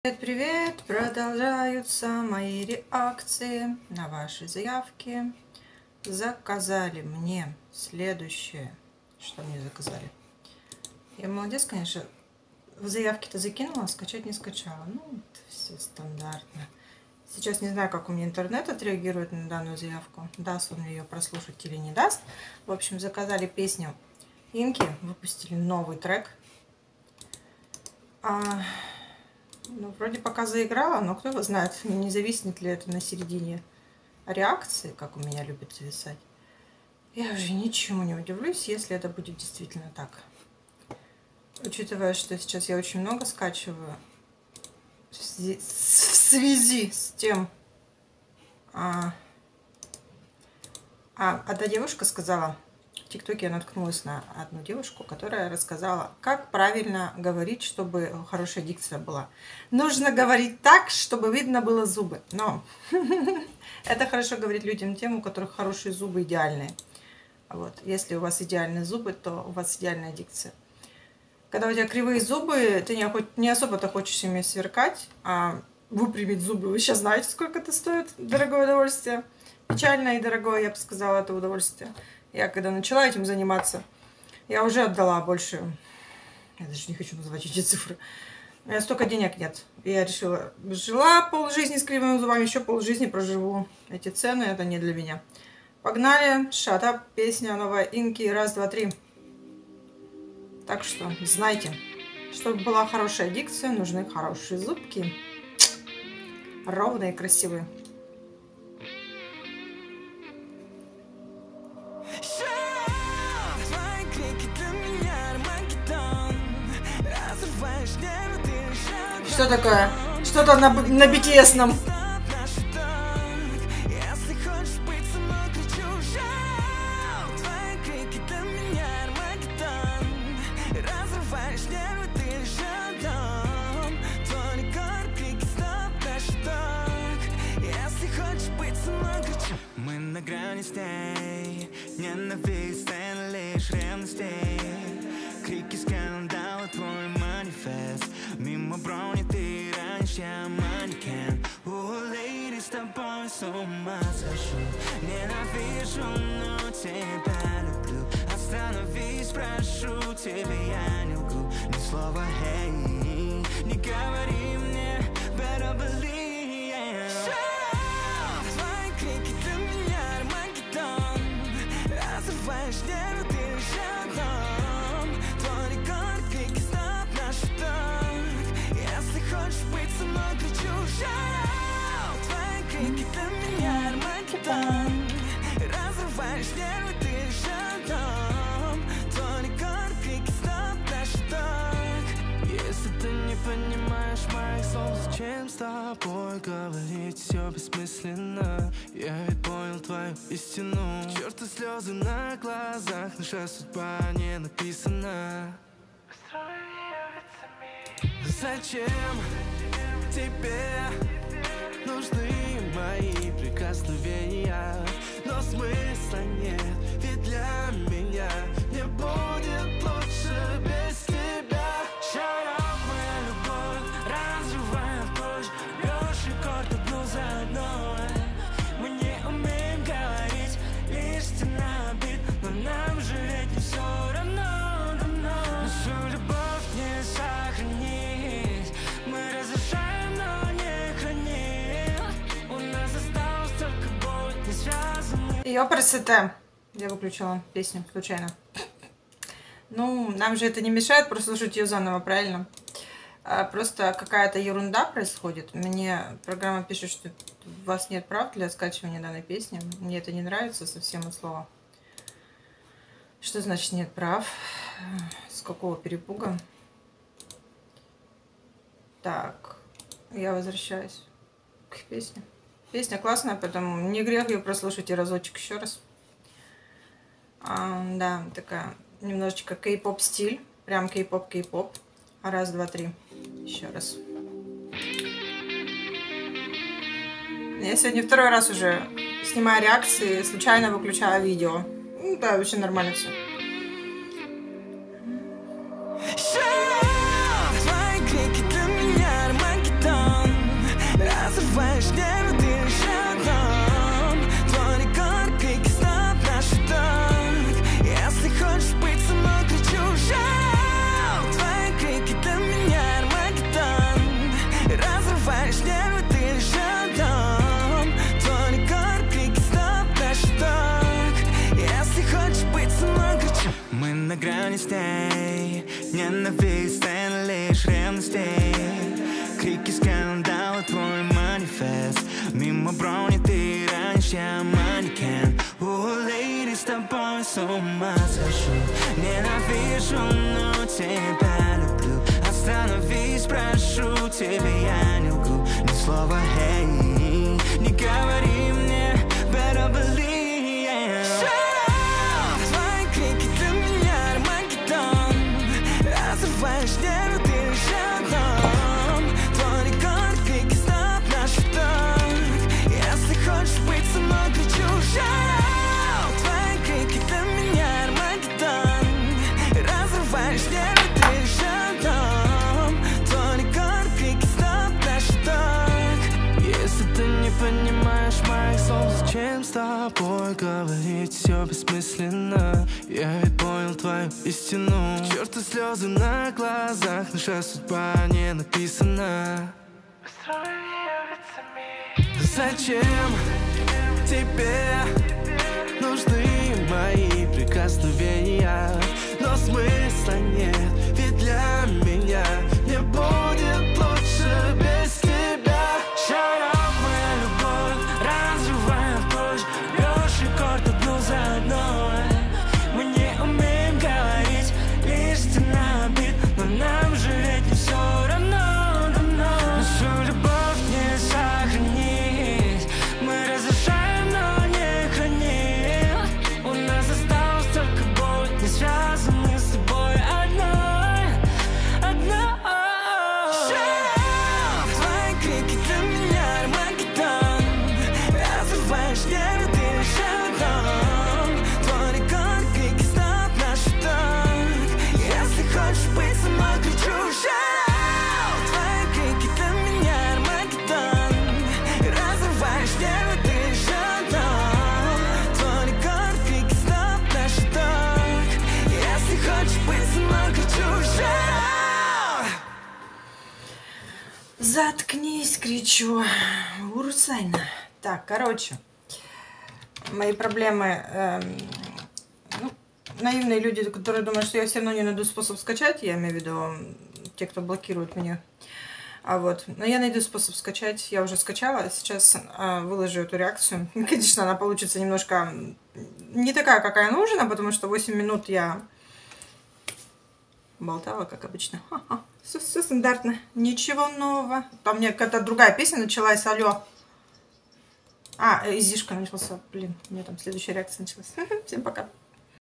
Привет! Продолжаются мои реакции на ваши заявки. Заказали мне следующее. Что мне заказали? Я молодец, конечно. В заявки-то закинула, а скачать не скачала. Ну, это все стандартно. Сейчас не знаю, как у меня интернет отреагирует на данную заявку. Даст он ее прослушать или не даст. В общем, заказали песню Инки. Выпустили новый трек. Ну, вроде пока заиграла, но кто его знает, не зависнет ли это на середине реакции, как у меня любят зависать. Я уже ничему не удивлюсь, если это будет действительно так. Учитывая, что сейчас я очень много скачиваю в связи с тем... Одна девушка сказала... В ТикТоке я наткнулась на одну девушку, которая рассказала, как правильно говорить, чтобы хорошая дикция была. Нужно говорить так, чтобы видно было зубы. Но это хорошо говорить людям тем, у которых хорошие зубы идеальные. Вот. Если у вас идеальные зубы, то у вас идеальная дикция. Когда у тебя кривые зубы, ты не особо-то хочешь ими сверкать, а выпрямить зубы. Вы сейчас знаете, сколько это стоит? Дорогое удовольствие. Печальное и дорогое, я бы сказала, это удовольствие. Я когда начала этим заниматься, я уже отдала больше, я даже не хочу называть эти цифры, у меня столько денег нет. И я решила, жила полжизни с кривыми зубами, еще полжизни проживу. Эти цены, это не для меня. Погнали, Shut Up, песня новая Инки, раз, два, три. Так что знайте, чтобы была хорошая дикция, нужны хорошие зубки, ровные и красивые. Что такое? Что-то на BTS-ном. Мы на грани с ней, ненавистен лишь ревностей. Крики, скандалы, твой манифест. Мимо брони ты раньше, я манекен. Леди, с тобой с ума сошел. Ненавижу, но тебя люблю. Остановись, прошу тебя, я не лгу. Ни слова, эй, не говори мне, better believe. Разрываешь нервы, ты лишь одном. Твой рекорд, крики, стоп, наш итог. Если хочешь быть со мной, кричу shout out. Твои крики для меня Армагеддон. Разрываешь нервы, ты лишь одном. Твой рекорд, крики, стоп, наш итог. Если ты не понимаешь моих слов, зачем с тобой говорить, все бессмысленно. Я ведь понял твою истину. Черт и слезы на глазах, наша судьба не написана. Зачем тебе нужны мои прикосновения? Но смысла нет, ведь для меня не будет лучше без тебя. Shut up, моя любовь, разрывая прочь. Бьешь рекорд одну за одной. Мы не умеем говорить, лишь стена бит. Но нам же ведь не все равно, давно. Нашу любовь не сохранить. Мы разрушаем, но не храним. У нас осталось только боль, не связанный. Ёпрст, я выключила песню случайно. Ну, нам же это не мешает прослушать ее заново, правильно? Просто какая-то ерунда происходит. Мне программа пишет, что у вас нет прав для скачивания данной песни. Мне это не нравится совсем от слова. Что значит нет прав? С какого перепуга? Так, я возвращаюсь к песне. Песня классная, поэтому не грех ее прослушать и разочек еще раз. Да, такая немножечко кей-поп стиль. Прям кей-поп. Раз, два, три. Еще раз. Я сегодня второй раз уже снимаю реакции, случайно выключаю видео. Ну да, вообще нормально все. Твои крики для меня Армагеддон. грани с ней. Ненависть, это лишь ревностей. Крики скандала, твой манифест. Мимо брони ты раньше, я манекен. Лейди, с тобой с ума схожу. Ненавижу, но тебя люблю. Остановись, прошу, тебе я не лгу. Ни слова, эй, не говори мне, better believe, yeah. Твои крики для меня Армагеддон. Разрываешь небо, ты лишь одном. Твой рекорд, крики, стоп, наш вдох. Если хочешь быть со мной, кричу shout. Твои крики для меня Армагеддон. Разрываешь небо, ты лишь одном. Твой рекорд, крики, стоп, наш вдох. Если ты не понимаешь моих слов, зачем с тобой говорить, все бессмысленно. Я ведь понял твою истину. К черту слезы на глазах, наша судьба не написана. Зачем тебе нужны мои прикосновения? Но смысла нет, ведь для меня не будет лучше без тебя. Shut up, моя любовь, разрываем прочь. Бьешь рекорд одну за одной. Мы не умеем говорить, лишь стена обид. Но нам же ведь не все равно, давно. Нашу любовь не сохранить. Мы разрушаем, но не храним. У нас осталась только боль, не связаны с тобой одной. Твои крики для меня Армагеддон. Разрываешь небо, ты лишь одном. Твой рекорд, крики, стоп, наш вдох. Если хочешь быть со мной, кричу shout. Твои крики для меня Армагеддон. Разрываешь небо, ты лишь одном. Твой рекорд, крики, стоп, наш вдох. Если хочешь быть со мной, кричу shout. Заткнись, кричу. Урусайна. Так, короче, мои проблемы. Ну, наивные люди, которые думают, что я все равно не найду способ скачать, я имею в виду те, кто блокирует меня. Но я найду способ скачать. Я уже скачала, сейчас выложу эту реакцию. Конечно, она получится немножко не такая, какая нужна, потому что 8 минут я болтала, как обычно. Все стандартно. Ничего нового. Там у меня какая-то другая песня началась. Алло. Изишка начался. Блин, у меня там следующая реакция началась. Всем пока.